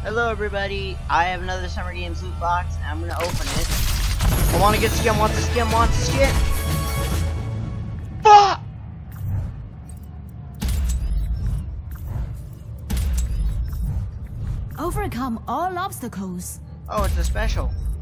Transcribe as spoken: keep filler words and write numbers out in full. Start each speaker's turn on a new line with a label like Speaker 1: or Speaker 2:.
Speaker 1: Hello everybody, I have another Summer Games loot box, and I'm gonna open it. I wanna get skin, want the skin, want the skin! Fuck!
Speaker 2: Overcome all obstacles.
Speaker 1: Oh, it's a special.